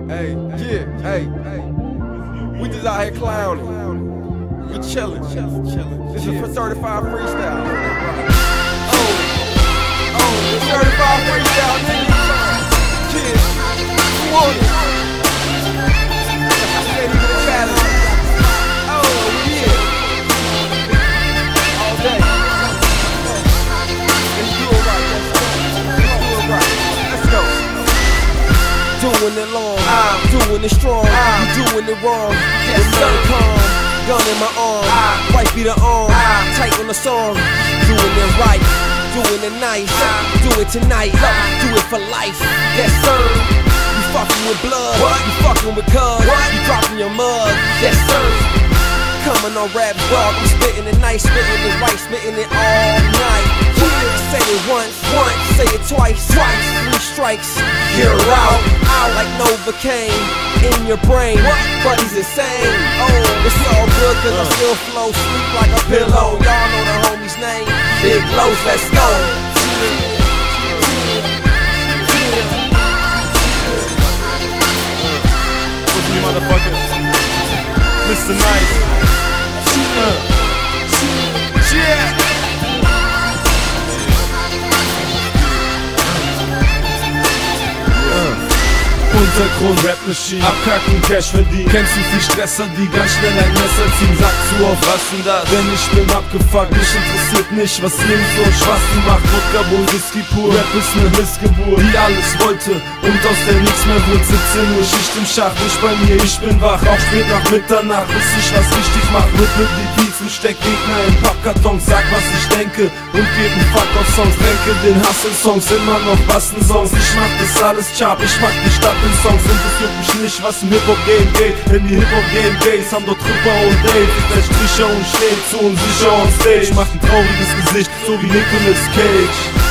We just out here clowning. We chillin'. This is for certified freestyle. Certified freestyle, nigga. Yeah, who want it? I said even a challenge. Yeah. All day. Let's do it right. Let's go. Doing it long, doing it strong, you doing it wrong. Yes, sir. Calm, gun in my arm, wife be the arm, tight on the song. Doing it right, doing it nice, do it tonight, do it for life. Yes, sir. You fucking with blood, you fucking with cuz, you dropping your mug. Yes, sir. Coming on rap, dog, I'm spitting it nice, spitting it right, spitting it all night. Say it once, say it twice, 3 strikes, you're out, like Novocaine in your brain, but he's insane. Oh, it's all good cause I still flow, sleep like a pillow. Y'all know the homie's name, Big Los, let's go. What's me, motherfuckers? Mr. Nice. Yeah. Untergrund, Rap-Machine, abkacken, Cash verdienen. Kennst du viel Stresser, die ganz schnell ein Messer ziehen? Sag zu, auf was denn das? Denn ich bin abgefuckt, mich interessiert nicht, was irgend so Schwachsinn macht. Wodka, Bull, Whisky pur, Rap ist ne Missgeburt, die alles wollte und aus der nichts mehr wurde. 17 Uhr Schicht im Schacht, nicht bei mir, ich bin wach. Auch spät nach Mitternacht, bis ich was richtig mach. Rippe die Beats und steck Gegner in Pappkartons. Sag, was ich denke und geb n Fuck auf Songs. Denke den Hustle-Songs, immer noch Basten-Songs. Ich mach das alles sharp, ich mach die Stadt in Songs. Und es juckt mich nicht, was im Hip-Hop-Game geht. Denn die Hip-Hop-Game-Gays haben dort Tripper und Dave. Der Stricher und steht zu unsicher on Stage. Macht ein trauriges Gesicht, so wie Nicolas Cage.